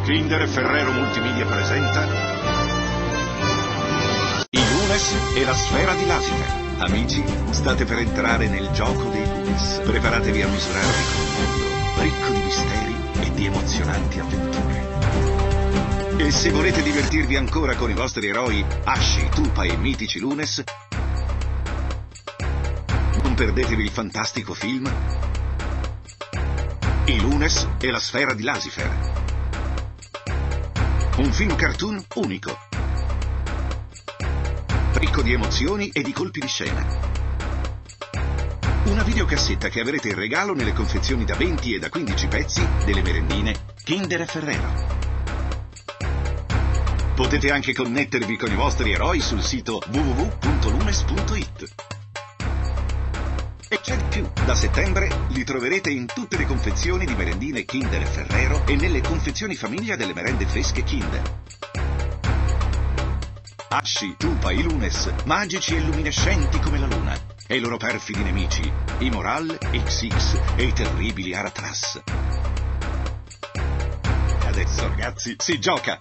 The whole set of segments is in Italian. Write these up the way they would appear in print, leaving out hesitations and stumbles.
Kinder e Ferrero Multimedia presenta I Lunes e la sfera di Lucifer. Amici, state per entrare nel gioco dei Lunes. Preparatevi a misurarvi con un mondo ricco di misteri e di emozionanti avventure. E se volete divertirvi ancora con i vostri eroi Hashi, Tupa e mitici Lunes, non perdetevi il fantastico film I Lunes e la sfera di Lucifer. Un film cartoon unico, ricco di emozioni e di colpi di scena. Una videocassetta che avrete in regalo nelle confezioni da 20 e da 15 pezzi delle merendine Kinder e Ferrero. Potete anche connettervi con i vostri eroi sul sito www.lunes.it. E c'è di più, da settembre li troverete in tutte le confezioni di merendine Kinder e Ferrero e nelle confezioni famiglia delle merende fresche Kinder. Hashi, Tupa, i Lunes, magici e luminescenti come la luna, e i loro perfidi nemici, i Moral, XX e i terribili Aratras. E adesso, ragazzi, si gioca!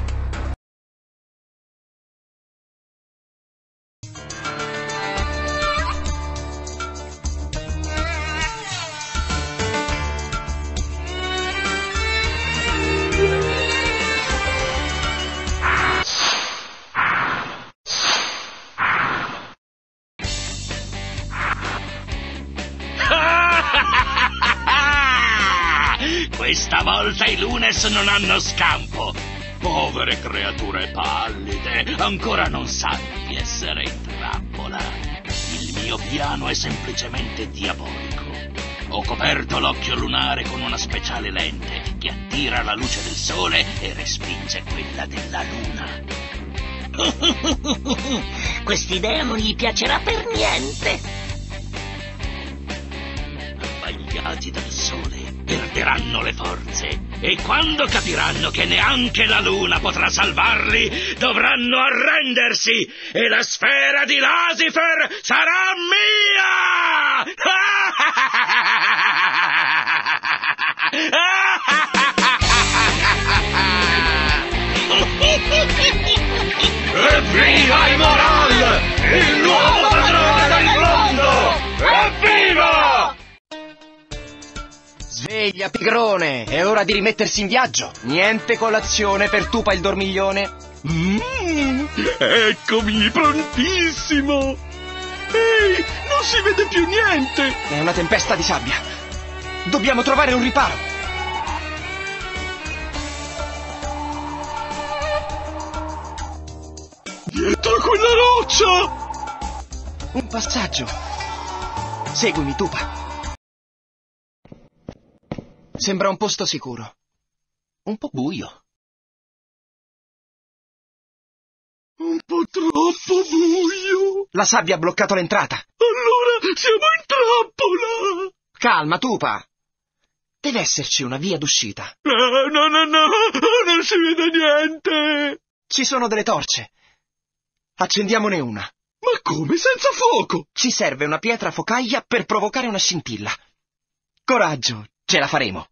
Questa volta i Lunes non hanno scampo. Povere creature pallide, ancora non sanno di essere in trappola. Il mio piano è semplicemente diabolico. Ho coperto l'occhio lunare con una speciale lente che attira la luce del sole e respinge quella della luna. Quest'idea non gli piacerà per niente. Abbagliati dal sole, perderanno le forze e quando capiranno che neanche la luna potrà salvarli, dovranno arrendersi e la sfera di Lucifer sarà mia! Evviva i Moral! Il nuovo padrone del mondo! Evviva! Sveglia, pigrone! È ora di rimettersi in viaggio! Niente colazione per Tupa il dormiglione! Eccomi, prontissimo! Ehi, non si vede più niente! È una tempesta di sabbia! Dobbiamo trovare un riparo! Dietro quella roccia! Un passaggio! Seguimi, Tupa! Sembra un posto sicuro. Un po' buio. Un po' troppo buio. La sabbia ha bloccato l'entrata. Allora siamo in trappola. Calma, Tupa. Deve esserci una via d'uscita. No, non si vede niente. Ci sono delle torce. Accendiamone una. Ma come, senza fuoco? Ci serve una pietra focaglia per provocare una scintilla. Coraggio, ce la faremo.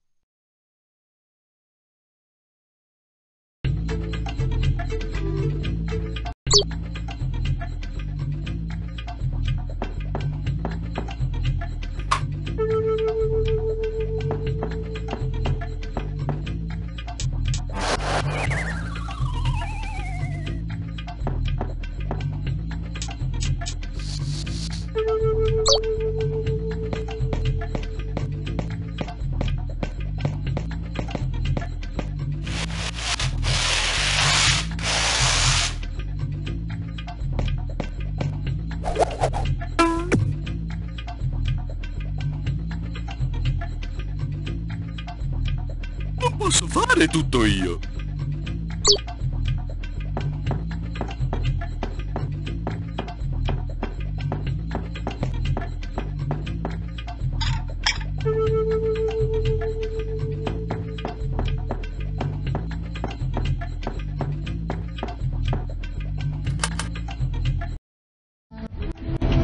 Non posso fare tutto io.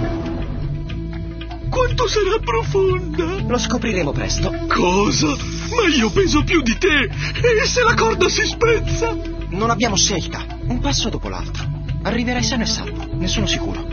Quanto sarà profonda? Lo scopriremo presto. Cosa? Ma io peso più di te! E se la corda si spezza? Non abbiamo scelta. Un passo dopo l'altro. Arriverai sano e salvo, ne sono sicuro.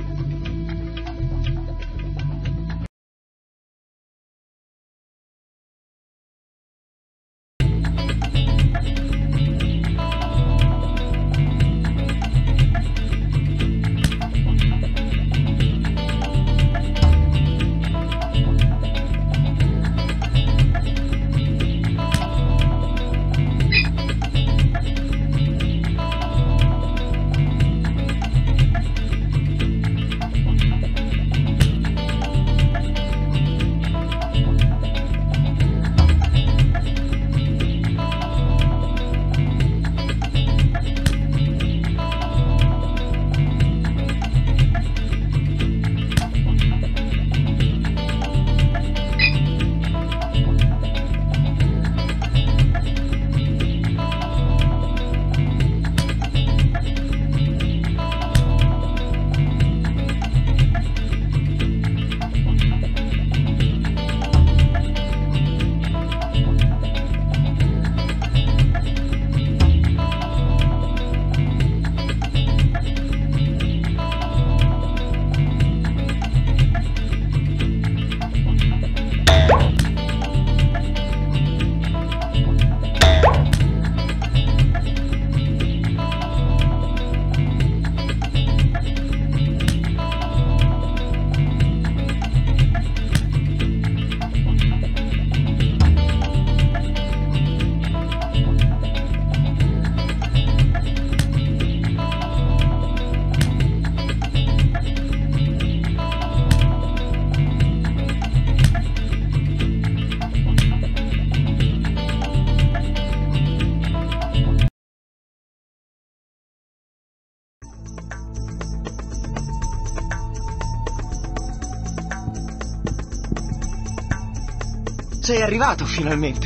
Sei arrivato finalmente.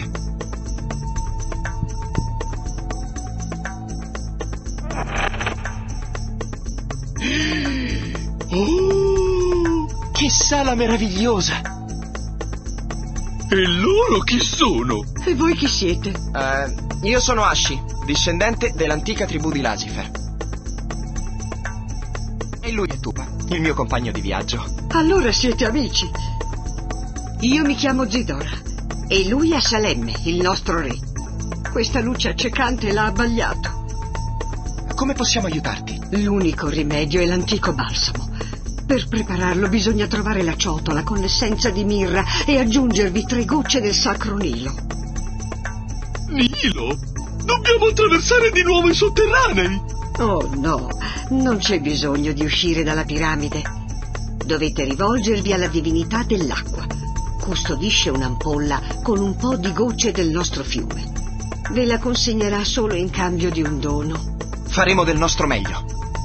Oh! Che sala meravigliosa! E loro chi sono? E voi chi siete? Io sono Ashi, discendente dell'antica tribù di Lucifer. E lui è Tupa, il mio compagno di viaggio. Allora siete amici. Io mi chiamo Zidora e lui è Salemme, il nostro re. Questa luce accecante l'ha abbagliato. Come possiamo aiutarti? L'unico rimedio è l'antico balsamo. Per prepararlo bisogna trovare la ciotola con l'essenza di mirra e aggiungervi 3 gocce del sacro Nilo. Nilo? Dobbiamo attraversare di nuovo i sotterranei! Oh no, non c'è bisogno di uscire dalla piramide. Dovete rivolgervi alla divinità dell'acqua. Custodisce un'ampolla con un po' di gocce del nostro fiume. Ve la consegnerà solo in cambio di un dono. Faremo del nostro meglio.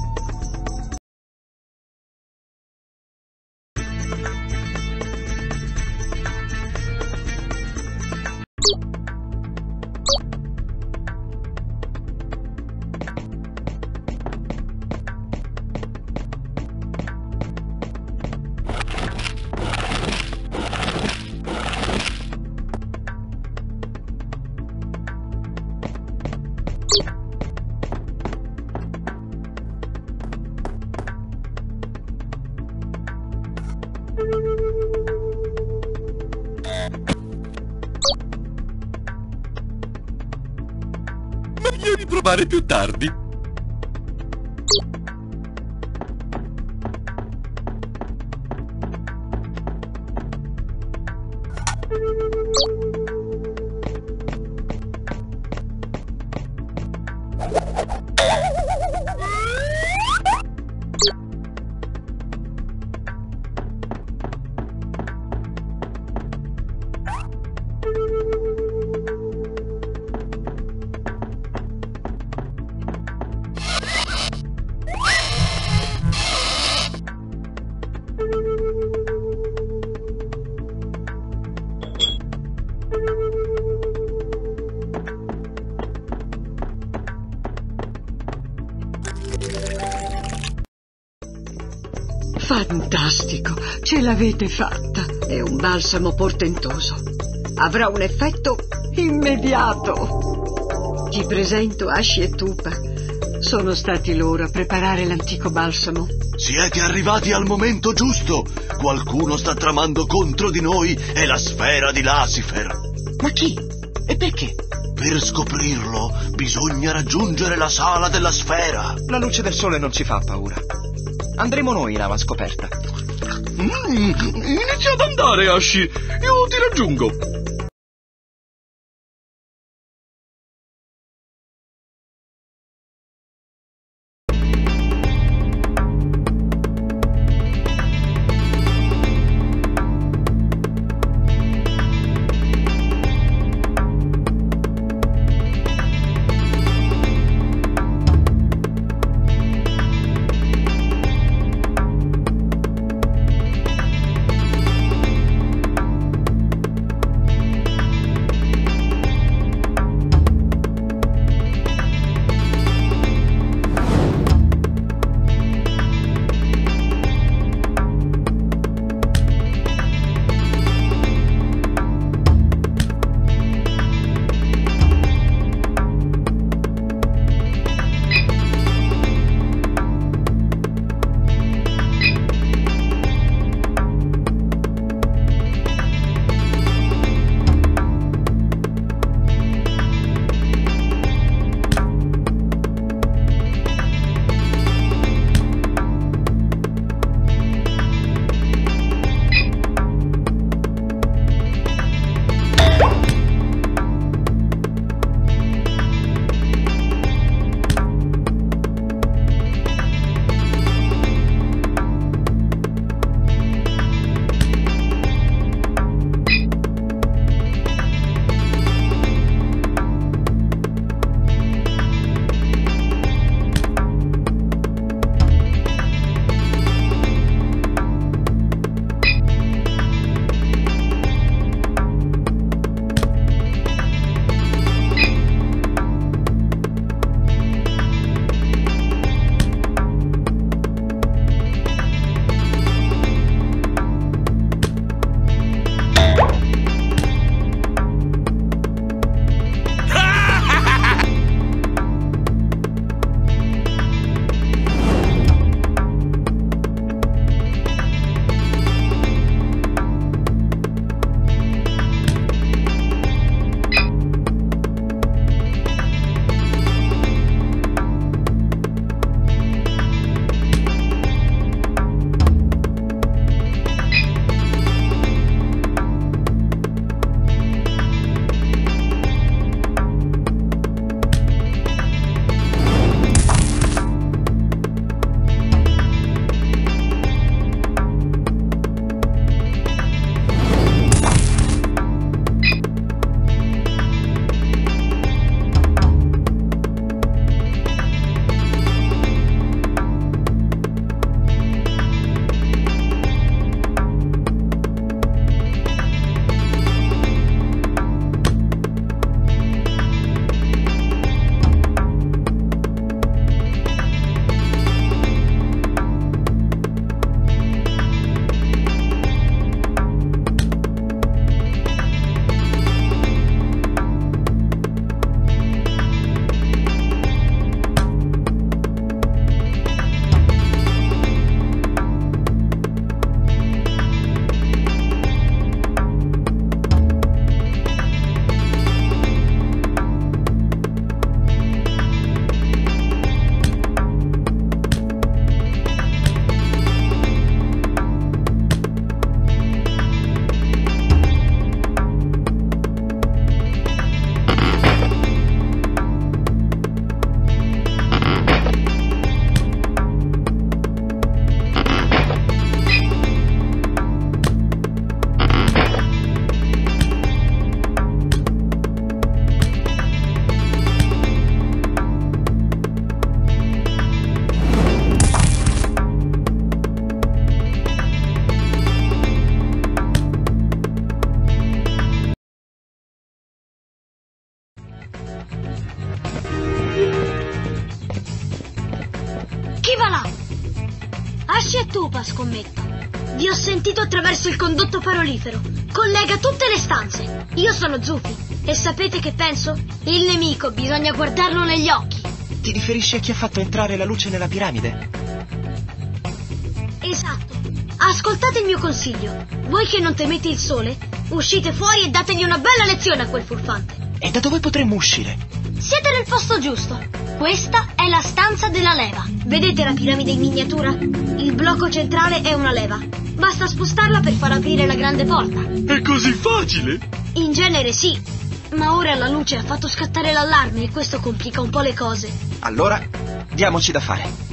Meglio riprovare più tardi. Fantastico, ce l'avete fatta. È un balsamo portentoso. Avrà un effetto immediato. Ti presento Asci e Tupa. Sono stati loro a preparare l'antico balsamo. Siete arrivati al momento giusto. Qualcuno sta tramando contro di noi e la sfera di Lasifer. Ma chi? E perché? Per scoprirlo bisogna raggiungere la sala della sfera. La luce del sole non ci fa paura. Andremo noi in ava scoperta. Inizia ad andare, Asci. Io ti raggiungo. Chi va là? Asci e Tupa, scommetto. Vi ho sentito attraverso il condotto parolifero. Collega tutte le stanze. Io sono Zufi. E sapete che penso? Il nemico bisogna guardarlo negli occhi. Ti riferisci a chi ha fatto entrare la luce nella piramide? Esatto. Ascoltate il mio consiglio. Voi che non temete il sole, uscite fuori e dategli una bella lezione a quel furfante. E da dove potremmo uscire? Siete nel posto giusto. Questa è la stanza della leva. Vedete la piramide in miniatura? Il blocco centrale è una leva. Basta spostarla per far aprire la grande porta. È così facile? In genere sì, ma ora la luce ha fatto scattare l'allarme e questo complica un po' le cose. Allora, diamoci da fare.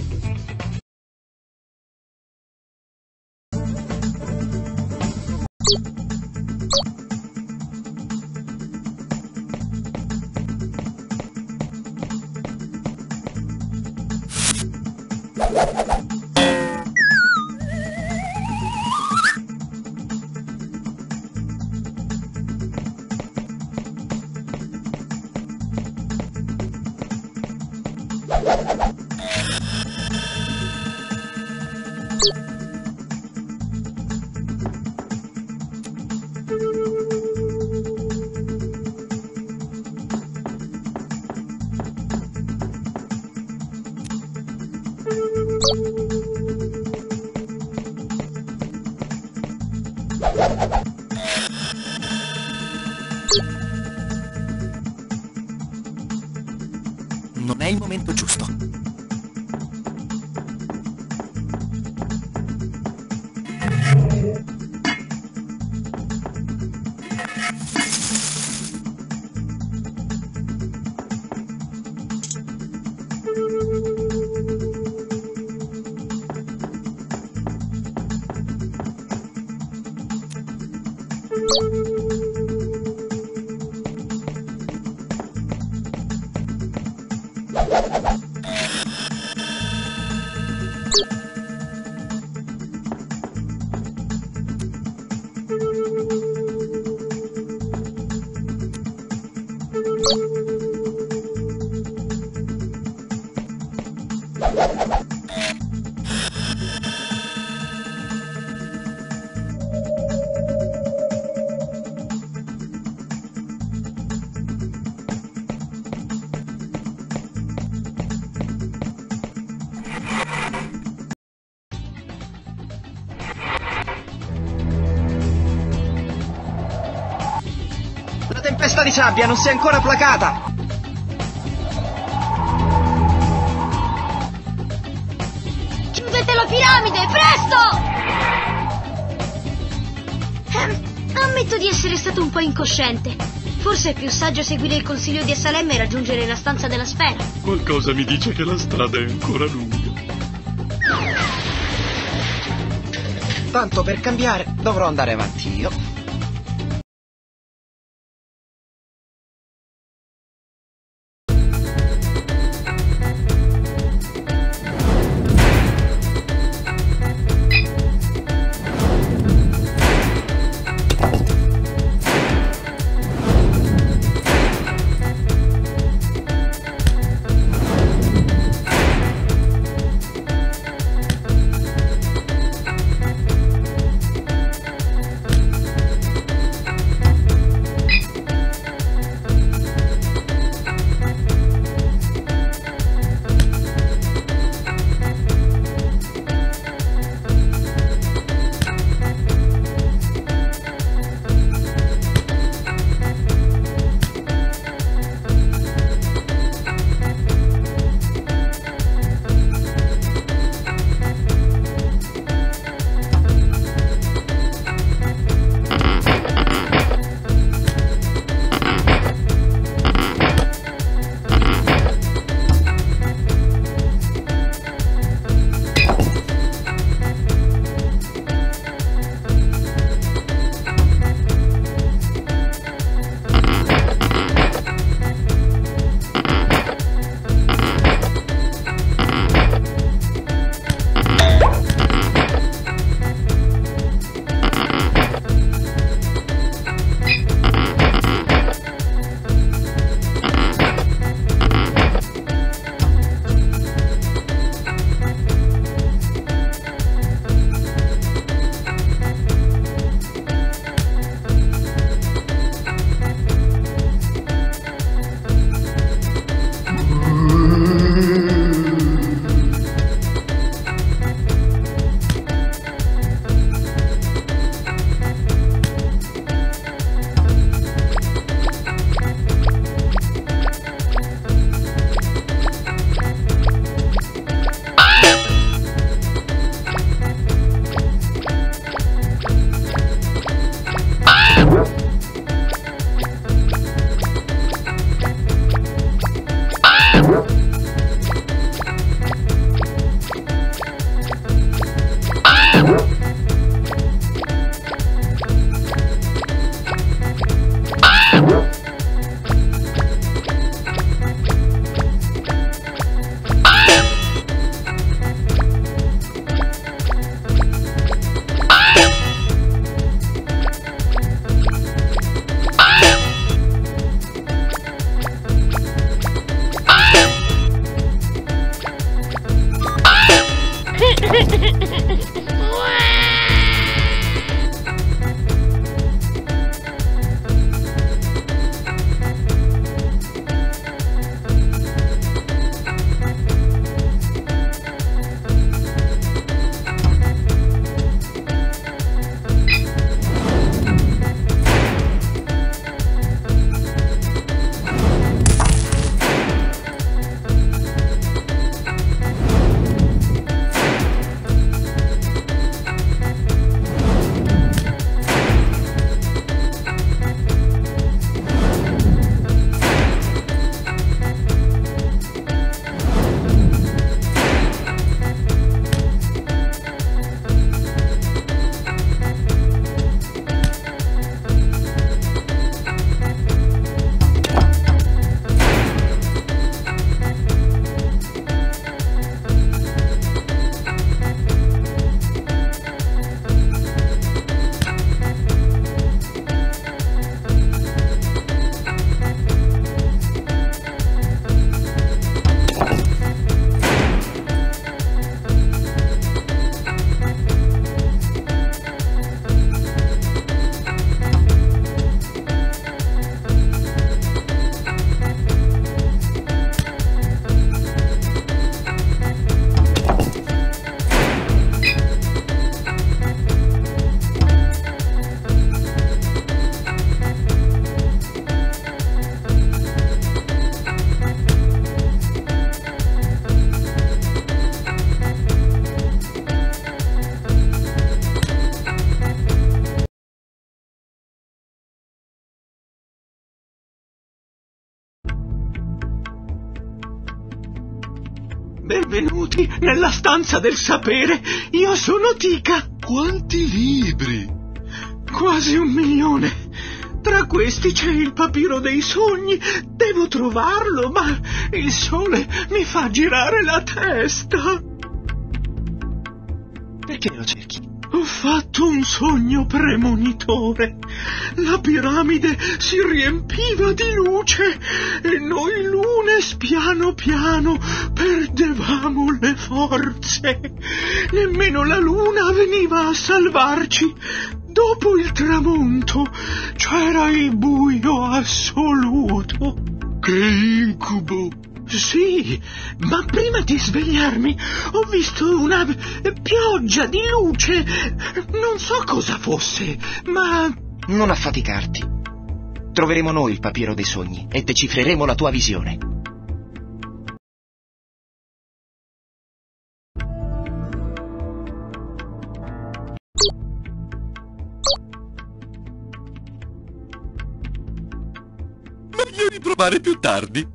Non è il momento giusto. La tempesta di sabbia non si è ancora placata! Chiudete la piramide, presto! Ammetto di essere stato un po' incosciente. Forse è più saggio seguire il consiglio di Salem e raggiungere la stanza della sfera. Qualcosa mi dice che la strada è ancora lunga. Tanto per cambiare dovrò andare avanti io. Benvenuti nella stanza del sapere. Io sono Tica. Quanti libri! Quasi 1 milione. Tra questi c'è il papiro dei sogni. Devo trovarlo, ma il sole mi fa girare la testa. Perché lo cerchi? Ho fatto un sogno premonitore. La piramide si riempiva di luce e noi lunes piano piano perdevamo le forze. Nemmeno la luna veniva a salvarci. Dopo il tramonto c'era il buio assoluto. Che incubo! Sì, ma prima di svegliarmi ho visto una pioggia di luce. Non so cosa fosse, ma... Non affaticarti. Troveremo noi il papiro dei sogni e decifreremo la tua visione. Meglio riprovare più tardi.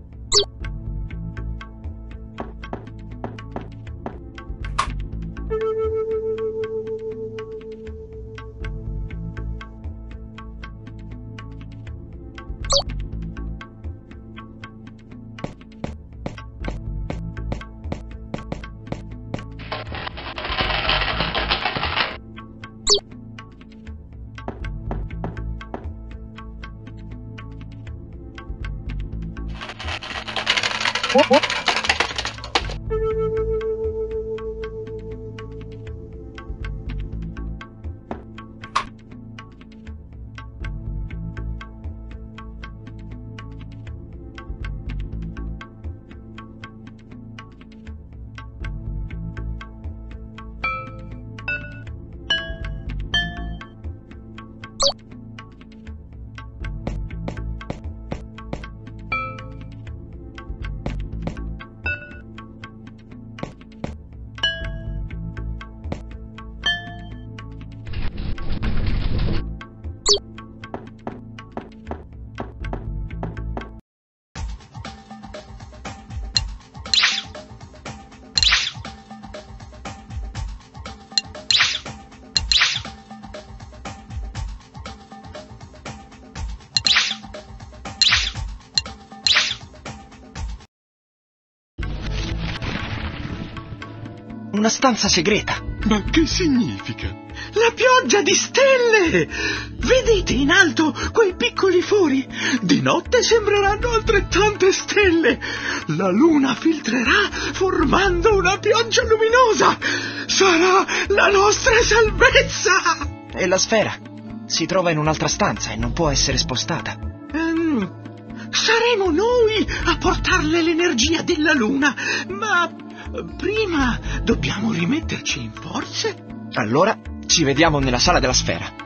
Una stanza segreta. Ma che significa? La pioggia di stelle! Vedete in alto quei piccoli fori? Di notte sembreranno altrettante stelle. La luna filtrerà formando una pioggia luminosa. Sarà la nostra salvezza! E la sfera? Si trova in un'altra stanza e non può essere spostata. Saremo noi a portarle l'energia della luna, ma prima dobbiamo rimetterci in forze. Allora ci vediamo nella sala della sfera.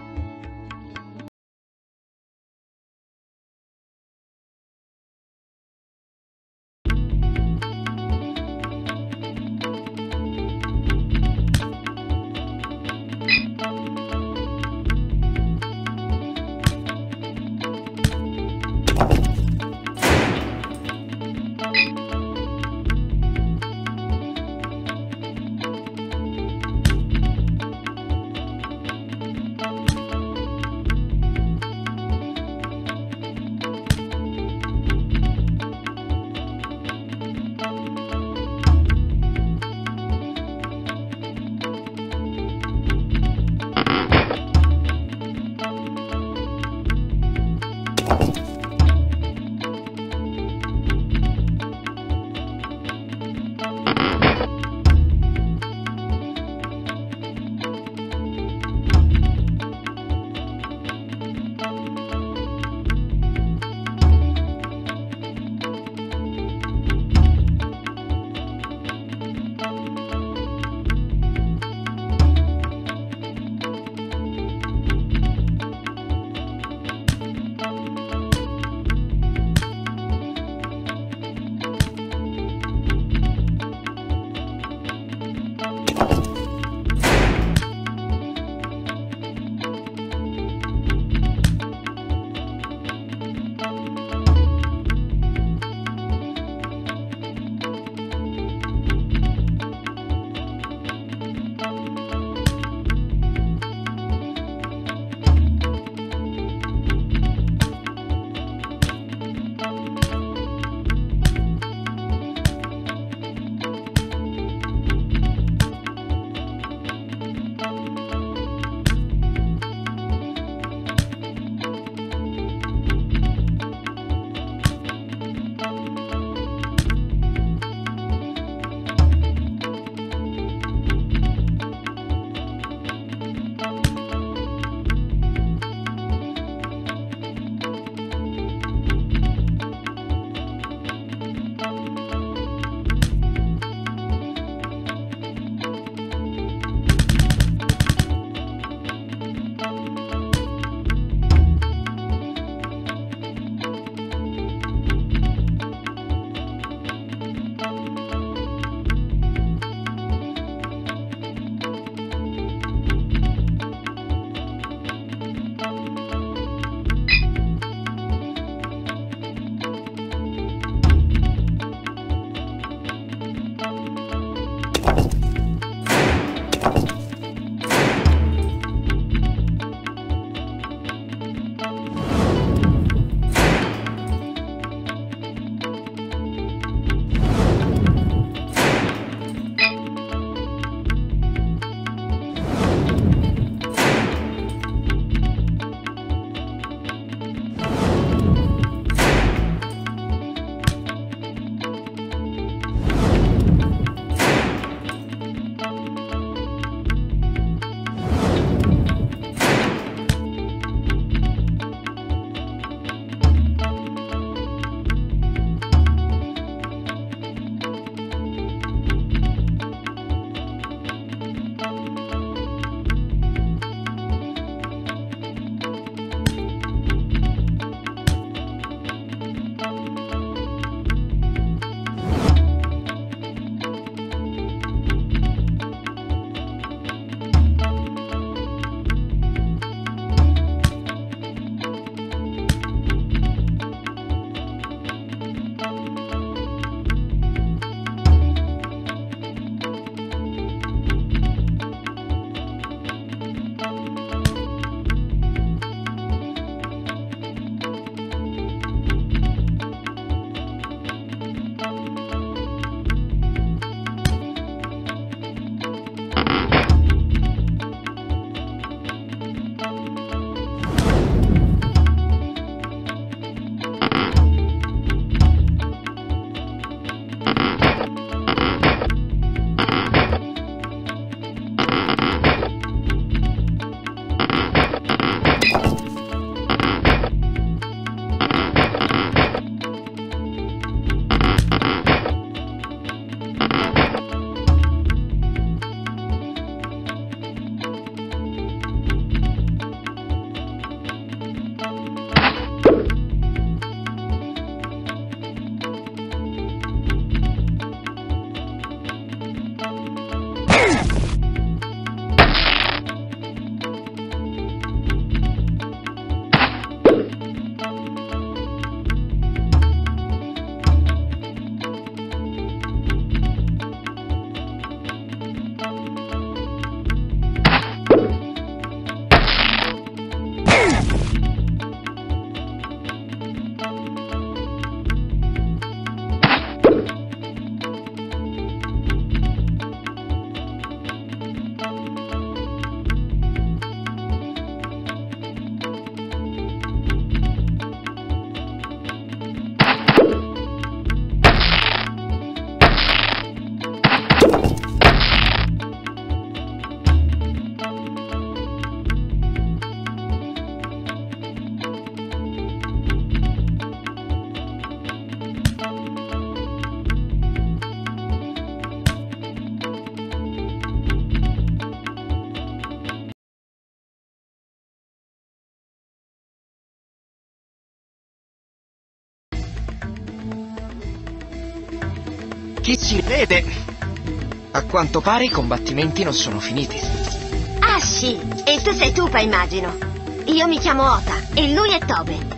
Chi si vede? A quanto pare i combattimenti non sono finiti. Ah sì, e tu sei Tupa, immagino. Io mi chiamo Ota e lui è Tobe.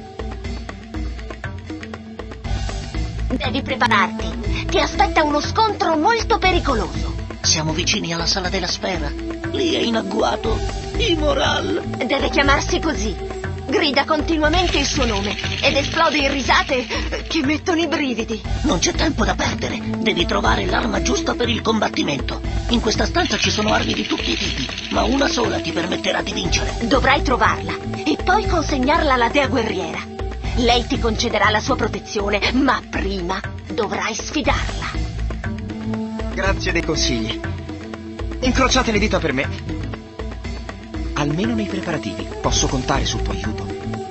Devi prepararti. Ti aspetta uno scontro molto pericoloso. Siamo vicini alla sala della sfera. Lì è in agguato Imoral. Deve chiamarsi così. Grida continuamente il suo nome ed esplode in risate che mettono i brividi. Non c'è tempo da perdere. Devi trovare l'arma giusta per il combattimento. In questa stanza ci sono armi di tutti i tipi, ma una sola ti permetterà di vincere. Dovrai trovarla e poi consegnarla alla dea guerriera. Lei ti concederà la sua protezione, ma prima dovrai sfidarla. Grazie dei consigli. Incrociate le dita per me. Almeno nei preparativi posso contare sul tuo aiuto.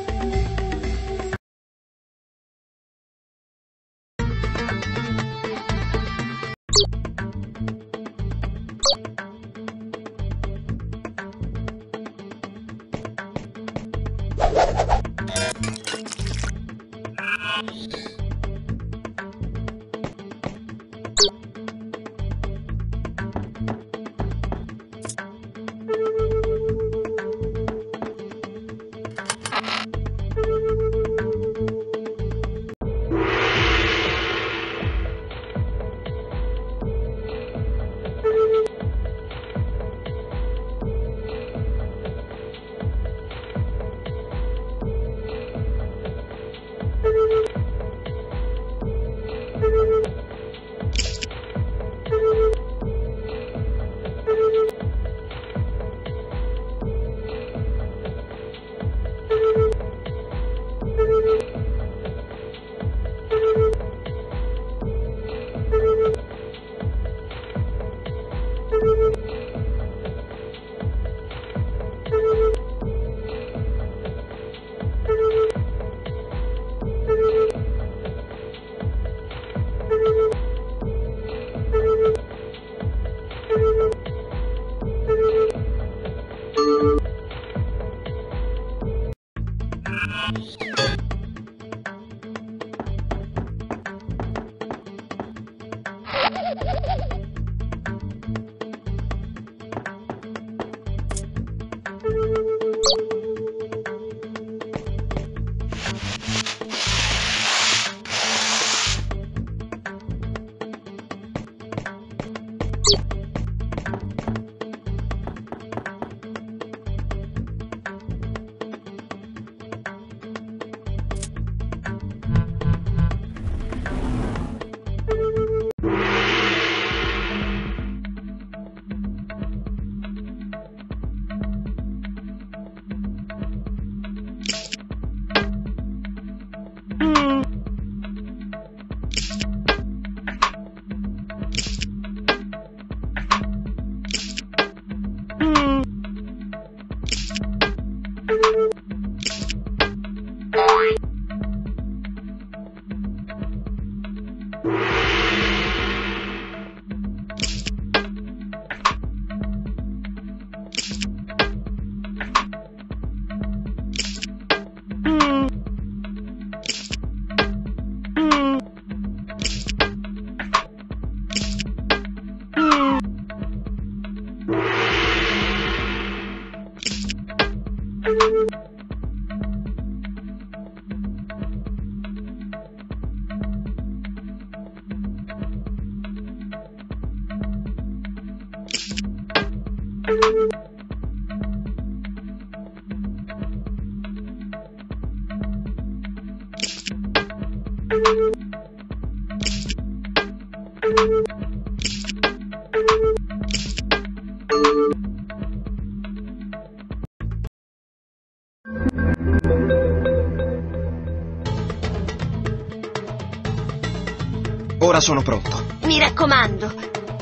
Ora sono pronto. Mi raccomando,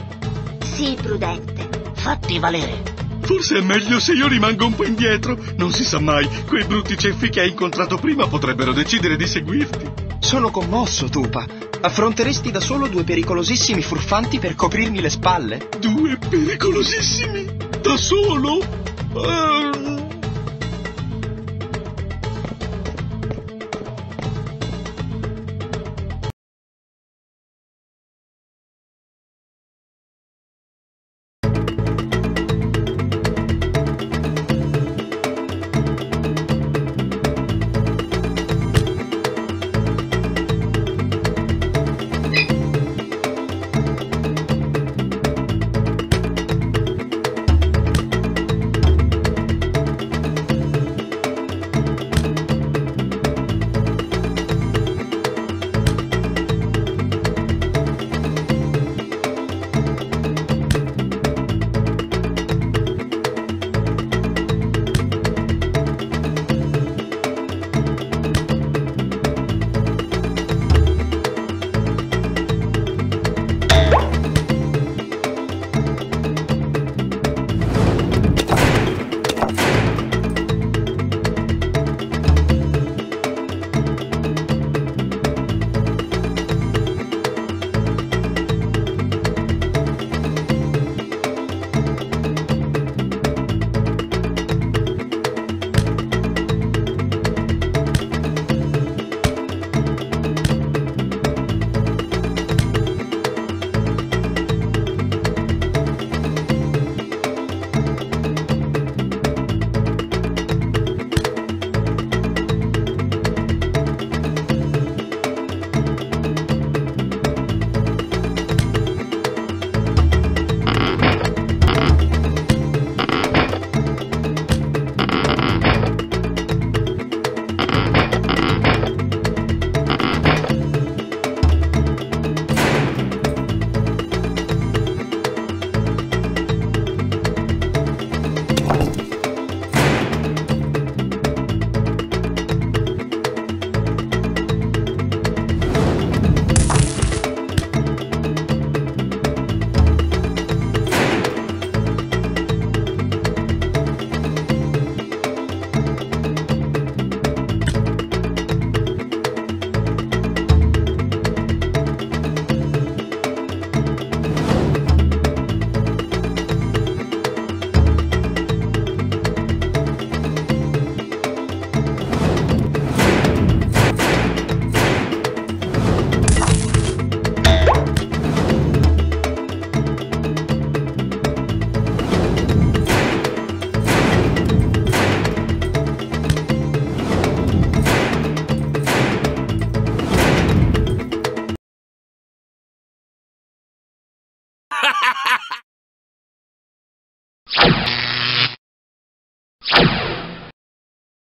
sii prudente. Fatti valere. Forse è meglio se io rimango un po' indietro. Non si sa mai, quei brutti ceffi che hai incontrato prima potrebbero decidere di seguirti. Sono commosso, Tupa. Affronteresti da solo due pericolosissimi furfanti per coprirmi le spalle? Due pericolosissimi? Da solo?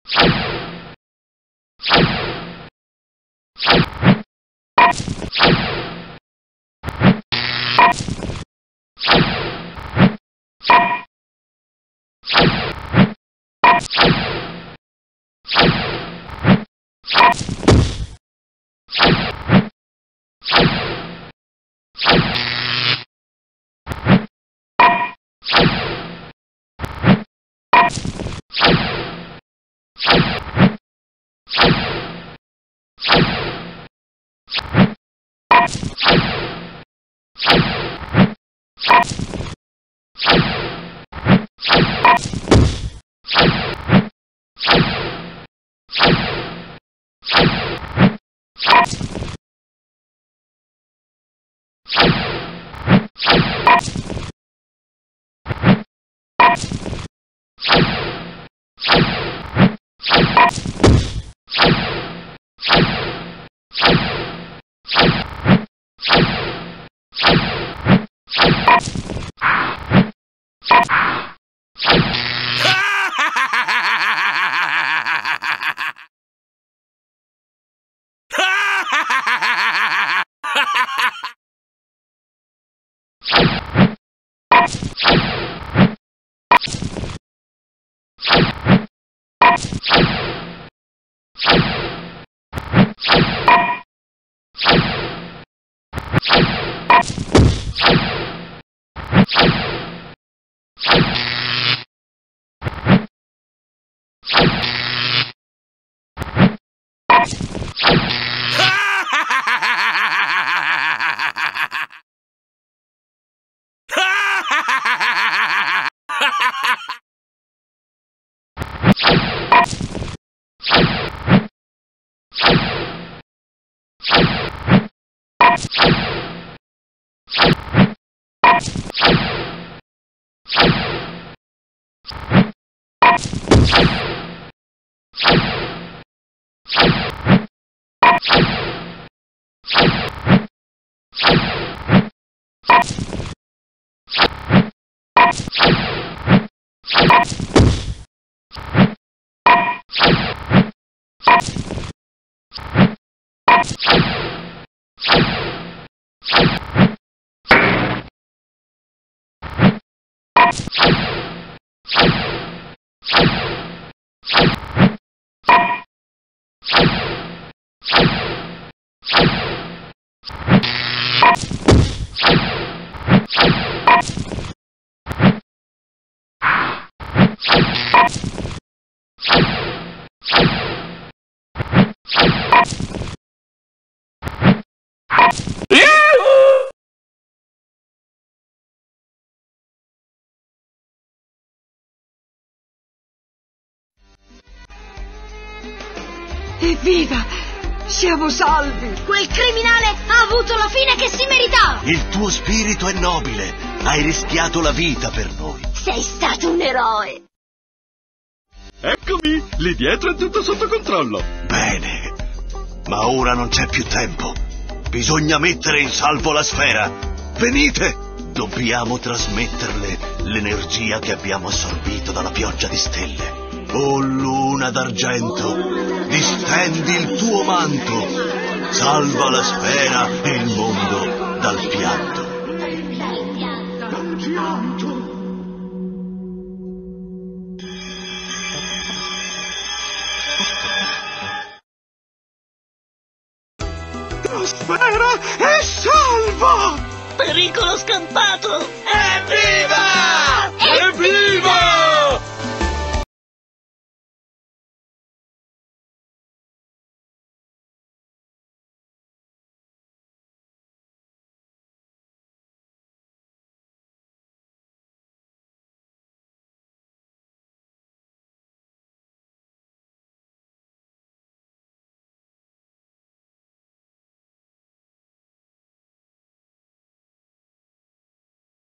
Evviva! Siamo salvi! Quel criminale ha avuto la fine che si meritava! Il tuo spirito è nobile. Hai rischiato la vita per noi. Sei stato un eroe! Eccomi! Lì dietro è tutto sotto controllo. Bene. Ma ora non c'è più tempo. Bisogna mettere in salvo la sfera. Venite! Dobbiamo trasmetterle l'energia che abbiamo assorbito dalla pioggia di stelle. O luna d'argento, distendi il tuo manto, salva la sfera e il mondo dal pianto. La sfera è salva! Pericolo scampato! Evviva!